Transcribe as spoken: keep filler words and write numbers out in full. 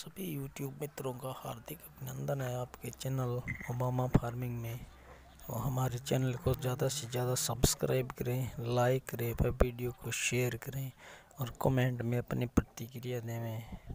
सभी यूट्यूब मित्रों का हार्दिक अभिनंदन है आपके चैनल ओबामा फार्मिंग में। और हमारे चैनल को ज़्यादा से ज़्यादा सब्सक्राइब करें, लाइक करें, वीडियो को शेयर करें और कमेंट में अपनी प्रतिक्रिया दें।